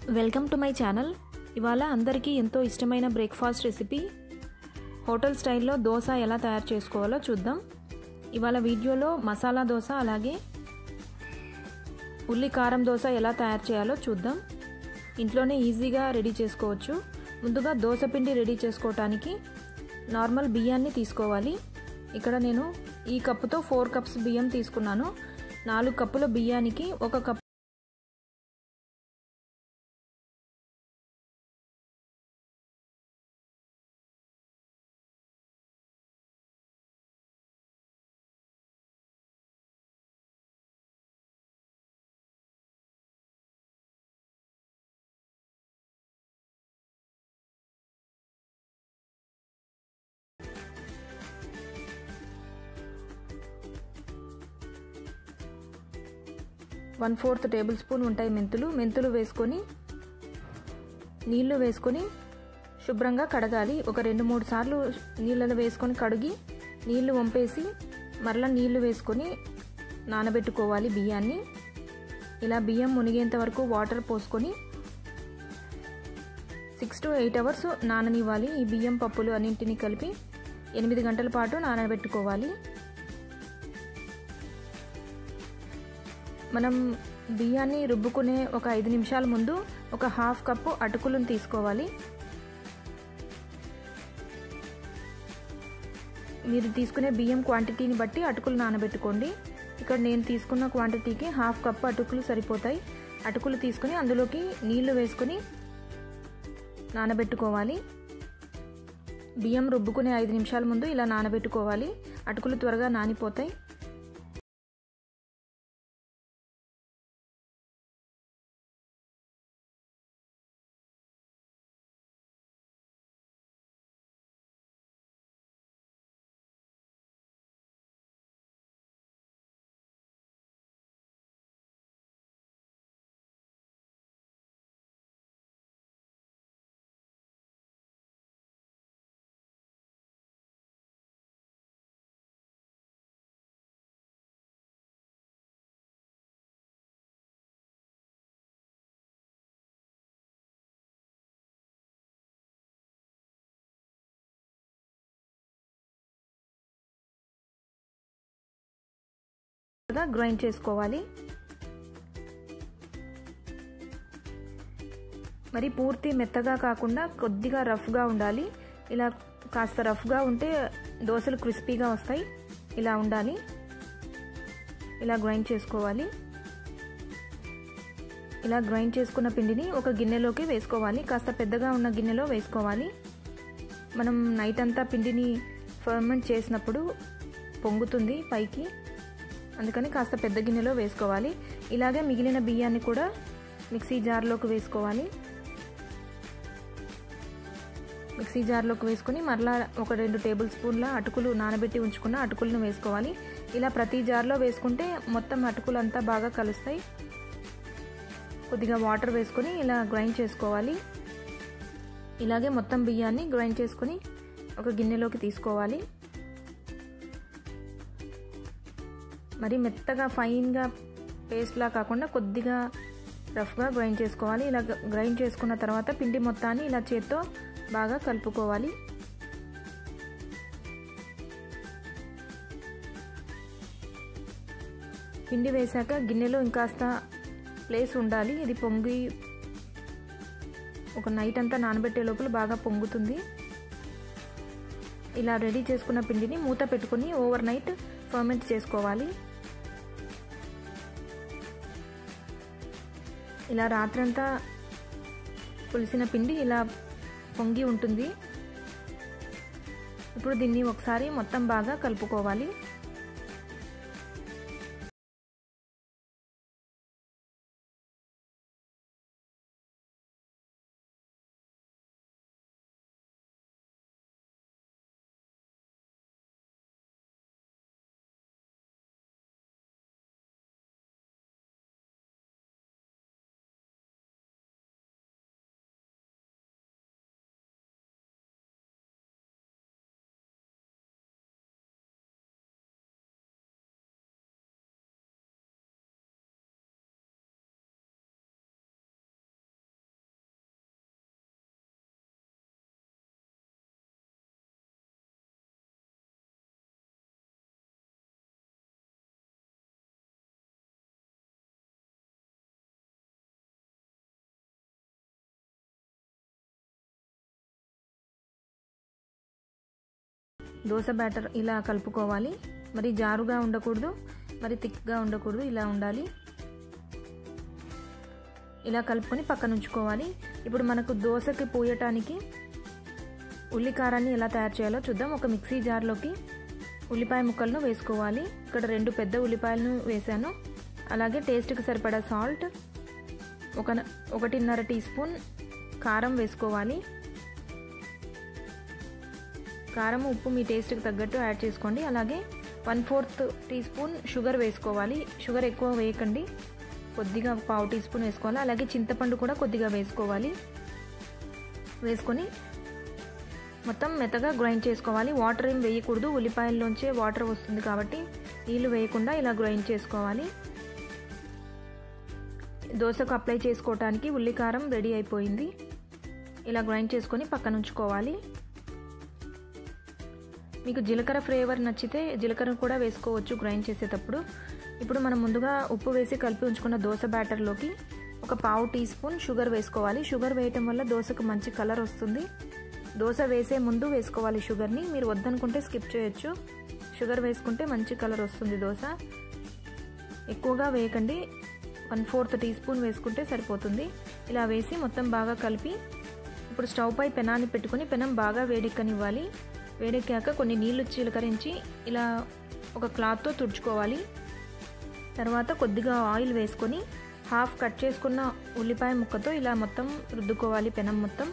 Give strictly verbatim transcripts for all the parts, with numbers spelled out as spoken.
Welcome to my channel. ఇవాళ అందరికీ ఎంతో ఇష్టమైన బ్రేక్ఫాస్ట్ రెసిపీ హోటల్ స్టైల్లో దోశ ఎలా తయారు చేసుకోవాలో చూద్దాం. ఇవాళ వీడియోలో మసాలా దోశ అలాగే ఉల్లి కారం దోశ ఎలా తయారు చేయాలో చూద్దాం. ఇంట్లోనే ఈజీగా రెడీ చేసుకోవచ్చు. ముందుగా దోశ పిండి రెడీ చేసుకోవటానికి నార్మల్ బియ్యాన్ని తీసుకోవాలి. ఇక్కడ నేను ఈ కప్పుతో ఫోర్ కప్స్ బియ్యం తీసుకున్నాను. నాలుగు కప్పుల బియ్యానికి ఒక cup one fourth table spoon ఉంటాయి మెంతులు. మెంతులు వేసుకొని నీళ్లు వేసుకొని శుభ్రంగా కడగాలి. ఒక రెండు మూడు సార్లు నీళ్ళలో వేసుకొని కడిగి నీళ్లు వంపేసి మరలా నీళ్లు వేసుకొని నానబెట్టుకోవాలి బియ్యాన్ని. ఇలా బియ్యం మునిగేంత వరకు వాటర్ పోసుకొని సిక్స్ టు ఎయిట్ అవర్స్ నాననివ్వాలి. ఈ బియ్యం పప్పులు అన్నింటినీ కలిపి ఎనిమిది గంటల పాటు నానబెట్టుకోవాలి. మనం బియ్యాన్ని రుబ్బుకునే ఒక ఐదు నిమిషాల ముందు ఒక హాఫ్ కప్పు అటుకులను తీసుకోవాలి. మీరు తీసుకునే బియ్యం క్వాంటిటీని బట్టి అటుకులు నానబెట్టుకోండి. ఇక్కడ నేను తీసుకున్న క్వాంటిటీకి హాఫ్ కప్పు అటుకులు సరిపోతాయి. అటుకులు తీసుకుని అందులోకి నీళ్లు వేసుకుని నానబెట్టుకోవాలి. బియ్యం రుబ్బుకునే ఐదు నిమిషాల ముందు ఇలా నానబెట్టుకోవాలి. అటుకులు త్వరగా నానిపోతాయి. గ్రైండ్ చేసుకోవాలి. మరి పూర్తి మెత్తగా కాకుండా కొద్దిగా రఫ్గా ఉండాలి. ఇలా కాస్త రఫ్గా ఉంటే దోశలు క్రిస్పీగా వస్తాయి. ఇలా ఉండాలి. ఇలా గ్రైండ్ చేసుకోవాలి. ఇలా గ్రైండ్ చేసుకున్న పిండిని ఒక గిన్నెలోకి వేసుకోవాలి. కాస్త పెద్దగా ఉన్న గిన్నెలో వేసుకోవాలి. మనం నైట్ అంతా పిండిని ఫర్మెంట్ చేసినప్పుడు పొంగుతుంది పైకి, అందుకని కాస్త పెద్ద గిన్నెలో వేసుకోవాలి. ఇలాగే మిగిలిన బియ్యాన్ని కూడా మిక్సీ జార్లోకి వేసుకోవాలి. మిక్సీ జార్లోకి వేసుకొని మరలా ఒక రెండు టేబుల్ స్పూన్ల అటుకులు నానబెట్టి ఉంచుకున్న అటుకులను వేసుకోవాలి. ఇలా ప్రతి జార్లో వేసుకుంటే మొత్తం అటుకులు అంతా బాగా కలుస్తాయి. కొద్దిగా వాటర్ వేసుకొని ఇలా గ్రైండ్ చేసుకోవాలి. ఇలాగే మొత్తం బియ్యాన్ని గ్రైండ్ చేసుకొని ఒక గిన్నెలోకి తీసుకోవాలి. మరి మెత్తగా ఫైన్గా పేస్ట్లా కాకుండా కొద్దిగా రఫ్గా గ్రైండ్ చేసుకోవాలి. ఇలా గ్రైండ్ చేసుకున్న తర్వాత పిండి మొత్తాన్ని ఇలా చేత్తో బాగా కలుపుకోవాలి. పిండి వేశాక గిన్నెలో ఇంకాస్త ప్లేస్ ఉండాలి. ఇది పొంగి ఒక నైట్ అంతా నానబెట్టే లోపల బాగా పొంగుతుంది. ఇలా రెడీ చేసుకున్న పిండిని మూత పెట్టుకుని ఓవర్ నైట్ ఫర్మెంట్ చేసుకోవాలి. ఇలా రాత్రంతా పులిసిన పిండి ఇలా పొంగి ఉంటుంది. ఇప్పుడు దీన్ని ఒకసారి మొత్తం బాగా కలుపుకోవాలి. దోశ బ్యాటర్ ఇలా కలుపుకోవాలి. మరి జారుగా ఉండకూడదు, మరి థిక్గా ఉండకూడదు, ఇలా ఉండాలి. ఇలా కలుపుకొని పక్కన ఉంచుకోవాలి. ఇప్పుడు మనకు దోశకి పోయటానికి ఉల్లికారాన్ని ఎలా తయారు చేయాలో చూద్దాం. ఒక మిక్సీ జార్లోకి ఉల్లిపాయ ముక్కలను వేసుకోవాలి. ఇక్కడ రెండు పెద్ద ఉల్లిపాయలను వేసాను. అలాగే టేస్ట్కి సరిపడా సాల్ట్, ఒక ఒకటిన్నర టీ స్పూన్ కారం వేసుకోవాలి. కారం ఉప్పు మీ టేస్ట్కి తగ్గట్టు యాడ్ చేసుకోండి. అలాగే one fourth tea spoon sugar వేసుకోవాలి. షుగర్ ఎక్కువ వేయకండి, కొద్దిగా పావు టీ స్పూన్ వేసుకోవాలి. అలాగే చింతపండు కూడా కొద్దిగా వేసుకోవాలి. వేసుకొని మొత్తం మెత్తగా గ్రైండ్ చేసుకోవాలి. వాటర్ ఏం వేయకూడదు, ఉల్లిపాయల్లోంచే వాటర్ వస్తుంది కాబట్టి నీళ్ళు వేయకుండా ఇలా గ్రైండ్ చేసుకోవాలి. దోశకు అప్లై చేసుకోవటానికి ఉల్లికారం రెడీ అయిపోయింది. ఇలా గ్రైండ్ చేసుకొని పక్కన ఉంచుకోవాలి. మీకు జీలకర్ర ఫ్లేవర్ నచ్చితే జీలకర్ర కూడా వేసుకోవచ్చు గ్రైండ్ చేసేటప్పుడు. ఇప్పుడు మనం ముందుగా ఉప్పు వేసి కలిపి ఉంచుకున్న దోశ బ్యాటర్లోకి ఒక పావు టీ స్పూన్ షుగర్ వేసుకోవాలి. షుగర్ వేయటం వల్ల దోశకు మంచి కలర్ వస్తుంది. దోశ వేసే ముందు వేసుకోవాలి షుగర్ని. మీరు వద్దనుకుంటే స్కిప్ చేయొచ్చు. షుగర్ వేసుకుంటే మంచి కలర్ వస్తుంది దోశ. ఎక్కువగా వేయకండి, వన్ ఫోర్త్ టీ స్పూన్ వేసుకుంటే సరిపోతుంది. ఇలా వేసి మొత్తం బాగా కలిపి ఇప్పుడు స్టవ్ పై పెనాన్ని పెట్టుకుని పెనం బాగా వేడెక్కనివ్వాలి. వేడెక్కాక కొన్ని నీళ్లు చిలకరించి ఇలా ఒక క్లాత్తో తుడుచుకోవాలి. తర్వాత కొద్దిగా ఆయిల్ వేసుకొని హాఫ్ కట్ చేసుకున్న ఉల్లిపాయ ముక్కతో ఇలా మొత్తం రుద్దుకోవాలి పెనం మొత్తం.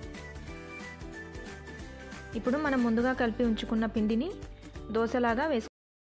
ఇప్పుడు మనం ముందుగా కలిపి ఉంచుకున్న పిండిని దోశలాగా వేసు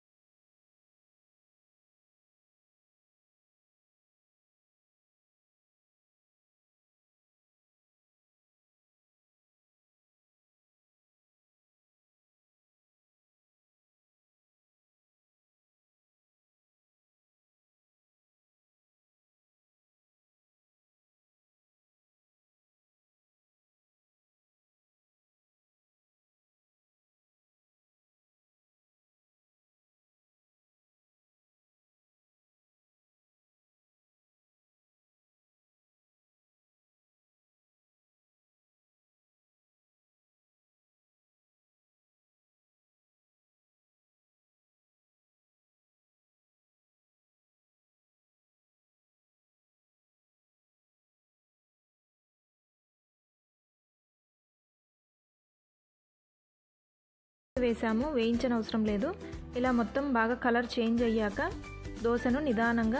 వేసాము, వేయించని అవసరం లేదు. ఇలా మొత్తం బాగా కలర్ చేంజ్ అయ్యాక దోశను నిదానంగా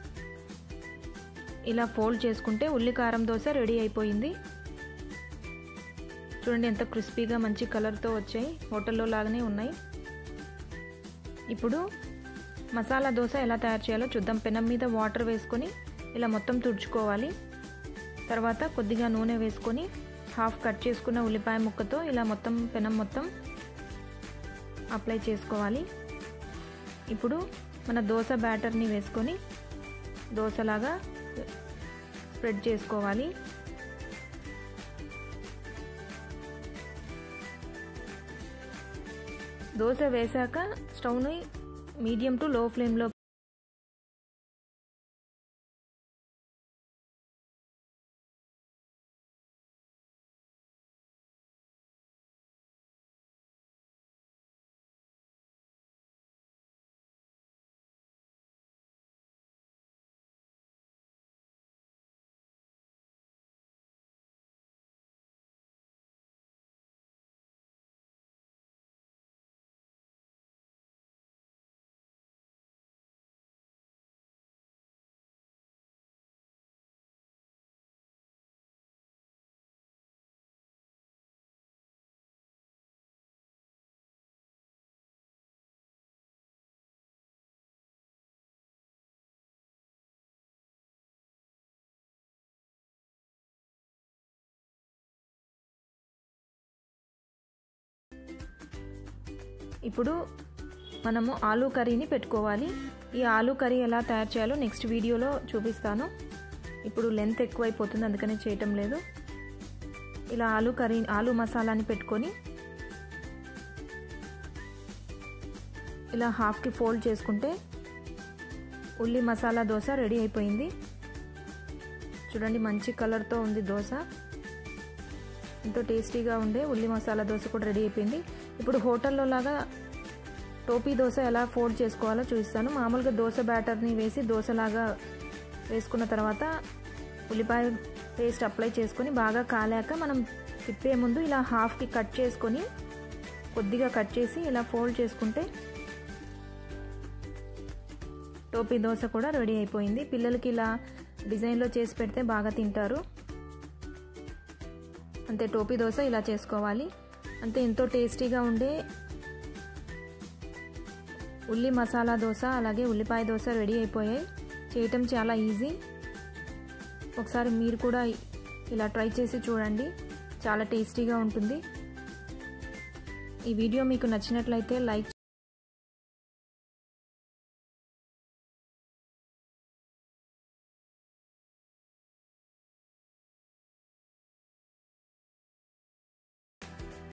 ఇలా ఫోల్డ్ చేసుకుంటే ఉల్లికారం దోశ రెడీ అయిపోయింది. చూడండి ఎంత క్రిస్పీగా మంచి కలర్తో వచ్చాయి, హోటల్లో లాగానే ఉన్నాయి. ఇప్పుడు మసాలా దోశ ఎలా తయారు చేయాలో చూద్దాం. పెనం మీద వాటర్ వేసుకొని ఇలా మొత్తం తుడుచుకోవాలి. తర్వాత కొద్దిగా నూనె వేసుకొని హాఫ్ కట్ చేసుకున్న ఉల్లిపాయ ముక్కతో ఇలా మొత్తం పెనం మొత్తం అప్లై చేసుకోవాలి. ఇప్పుడు మన దోశ బ్యాటర్ని వేసుకొని దోశలాగా స్ప్రెడ్ చేసుకోవాలి. దోశ వేసాక స్టవ్ని మీడియం టు లో ఫ్లేమ్లో ఇప్పుడు మనము ఆలూ కర్రీని పెట్టుకోవాలి. ఈ ఆలూ కర్రీ ఎలా తయారు చేయాలో నెక్స్ట్ వీడియోలో చూపిస్తాను. ఇప్పుడు లెంత్ ఎక్కువైపోతుంది, అందుకనే చేయటం లేదు. ఇలా ఆలూ కర్రీ ఆలూ మసాలాని పెట్టుకొని ఇలా హాఫ్కి ఫోల్డ్ చేసుకుంటే ఉల్లి మసాలా దోశ రెడీ అయిపోయింది. చూడండి మంచి కలర్తో ఉంది దోశ, ఎంతో టేస్టీగా ఉండే ఉల్లి మసాలా దోశ కూడా రెడీ అయిపోయింది. ఇప్పుడు హోటల్లో లాగా టోపీ దోశ ఎలా ఫోల్డ్ చేసుకోవాలో చూపిస్తాను. మామూలుగా దోశ బ్యాటర్ని వేసి దోశలాగా వేసుకున్న తర్వాత ఉల్లిపాయ పేస్ట్ అప్లై చేసుకొని బాగా కాలాక మనం తిప్పే ముందు ఇలా హాఫ్కి కట్ చేసుకొని కొద్దిగా కట్ చేసి ఇలా ఫోల్డ్ చేసుకుంటే టోపీ దోశ కూడా రెడీ అయిపోయింది. పిల్లలకి ఇలా డిజైన్లో చేసి పెడితే బాగా తింటారు. అంతే, టోపీ దోశ ఇలా చేసుకోవాలి. అంతే, ఎంతో టేస్టీగా ఉండే ఉల్లి మసాలా దోశ అలాగే ఉల్లిపాయ దోశ రెడీ అయిపోయాయి. చేయటం చాలా ఈజీ. ఒకసారి మీరు కూడా ఇలా ట్రై చేసి చూడండి, చాలా టేస్టీగా ఉంటుంది. ఈ వీడియో మీకు నచ్చినట్లయితే లైక్